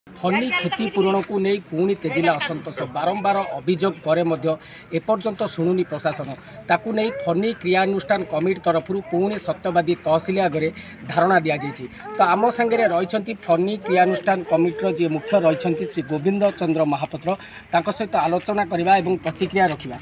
Funny क्षतिपूरण को नहीं पुणी तेजिला असंतोष बारंबार अभियोग पर एपर्यंत शुणुनी प्रशासन ताकू नहीं फनी क्रियानुष्ठान कमिटी तरफ पुणी सत्यवादी तहसिल आगे धारणा दि जाइए। तो आम सांगे रही फनी क्रियानुष्ठान कमिटीर जी मुख्य रही श्री गोविंद चंद्र महापात्र सहित आलोचना करने और प्रतिक्रिया रखा।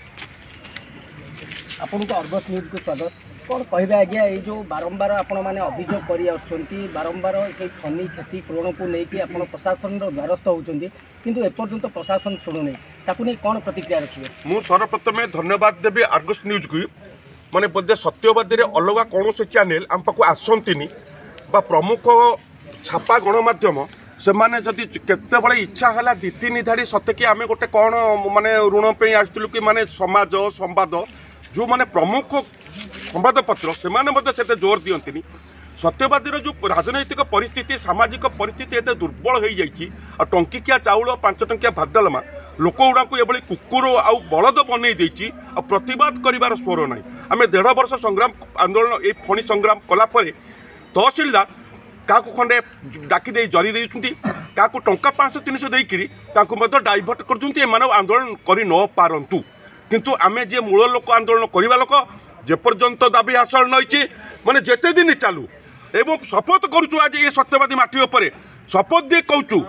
आपन को अर्गस न्यूज को स्वागत। कौन कहे आज्ञा ये जो बारंबार आपण मैंने अभियोग कर बारंबार से फनी क्षतिपूरण को लेकिन आप प्रशासन द्वारस्थ होती किंतु एपर्यंत प्रशासन शुणुनी नहीं कौन प्रतिक्रिया रखिए? मु सर्वप्रथम धन्यवाद देवी अर्गस न्यूज को माने बोधे सत्यवादी अलग कौन से चैनल आम पाक आसती प्रमुख छापा गणमाध्यम से माने जदि केतबळे इच्छा है दी तीन धाड़ी सत्य कि आम गोटे कौन माने ऋण पे आसलु कि माने समाज संवाद जो माने प्रमुख संवादपत्र से जोर दियंतिनी। सत्यवादी जो राजनैतिक परिस्थिति सामाजिक परिस्थिति एत दुर्बल हो जाइए टंकिकिया चाउल 5 टंकिया भात डालमा लोक गुड़ा को ये कुकुर आउ बलद बनई देछि आ प्रतिवाद करिवार स्वर ना। आम 1.5 वर्ष संग्राम आंदोलन ये फणी संग्राम कलापर तहसिलदार क्या खंडे डाकी दे जरी देती क्या टंका 500-300 देकर डाइभर्ट कर आंदोलन कर न पारतु किंतु आमे जे मूल लोक आंदोलन करवा लोक जेपर्यंत दाबी हासिल नहीं माने जेते दिन चालू एवं शपथ करुचु आज ये सत्यवादी माटी उपर शपथ दे कहूँ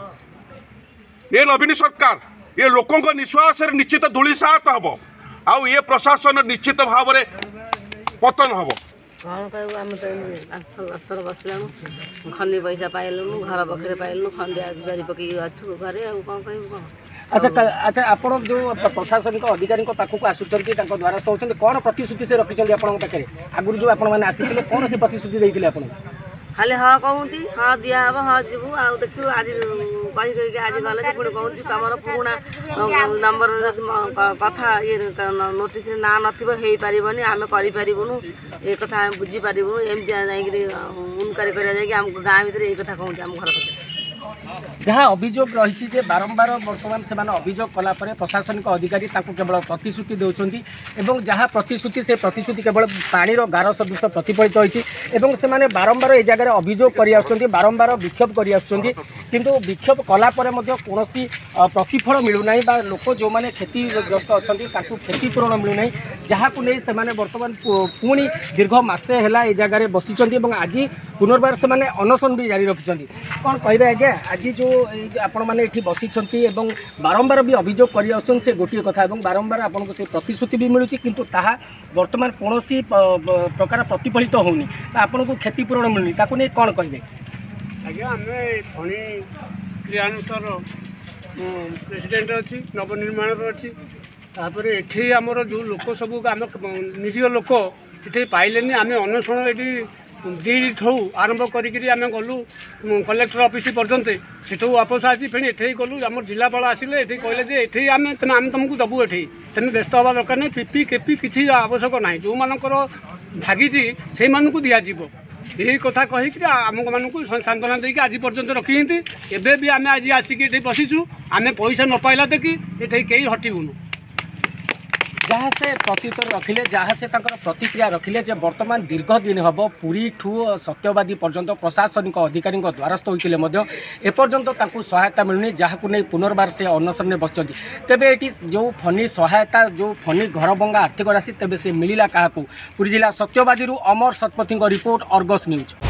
ये नवीन सरकार ये लोकों निश्वास निश्चित धूलिसात हम आउ ये प्रशासन निश्चित भाव में पतन हम। कौन कहू आम तो बसलु खनी पैसा पाइलुनु घर पाखे पाइलुनु खंडिया गाड़ी पकई अच्छु घरे कौन कहू कौन। अच्छा आप जो प्रशासनिक अधिकारी पाखक आसुच्च द्वारस्थ होती कौन प्रतिश्रुति से रखिंट पाखे आगुरी जो आपने आसी कौन से प्रतिश्रुति देते आप खाली हाँ कहती हाँ दिहब हाँ जीवु आ देखु आज कही आज गले पुणी कहूँ तुम पुणा नंबर कथा ये नोटिस ना नपारे आम करूँ ये कथा बुझीपारूँ एमती उनकारी कर गाँ भितर ये कथा कहूँ आम घर कथा जहाँ अभियोग रही बारंबार बर्तमान से अभियोग कलापर प्रशासनिक अधिकारी केवल प्रतिश्रुति देउछंती एवं जहाँ प्रतिश्रुति से प्रतिश्रुति केवल पानीर गार सदृश प्रतिफलित होती से बारंबार ए जगह अभियोग कर बारंबार विक्षोभ कर किंतु विक्षोभ कलापर कौन प्रतिफल मिलूना लोक जो मैंने क्षतिग्रस्त अच्छा क्षतिपूरण मिलूना जहाँ को नहीं से बर्तमान पुणी दीर्घ मसे है ये जगह बसी आज पुनर्बार से अनशन भी जारी रखिंट कौन कहे आज्ञा आज जो आपण मैंने ये बसी बारंबार भी अभियोग कर गोटे कथा बारंबार आपको से प्रतिश्रुति भी मिलूँ किंतु ताहा वर्तमान कौन प्रकार प्रतिफलित होनी आपन को क्षतिपूरण मिलनी ताकू नहीं कौन कहे? आज्ञा आम फणी क्रियानुष्ठान प्रेसिडेंट अच्छी नवनिर्माण अच्छी तापर ये आमर जो लोक सब आम निरीह लोक ये पाइले आम अन्वेषण ये दीठू आरंभ करी आम गलु कलेक्टर ऑफिस पर्यंत सेठू वापस आसी फिर ये गलु आम जिलापाल आसिले ये कहले ये आम तुमको दबू ये तेना व्यस्त हवा दरकार नहीं पीपी केपी किसी आवश्यक ना जो मानकर भागी से दिज्व यही कथा कहीकि आम मानक सांत्वना देकी आज पर्यंत रखी एवं भी आम आज आसिक ये बसीचु आम पैसा न पाइला देखी ये कई हटिबुनु जहाँ से प्रत्युत्तर रखिले जहाँ से प्रतिक्रिया रखिले जे वर्तमान दीर्घ दिन हम पुरी ठू सत्यवादी पर्यंत प्रशासनिक अधिकारी द्वारस्थ होते एपर्यंत सहायता मिलूनी जहाँ को नहीं पुनर्बार से अनशन में बसती तेबे ये जो फनी सहायता जो फनी घर भंगा आर्थिक राशि तेबे से मिलला क्या पुरी जिला Satyabadi Amar Satpathy report Argus news.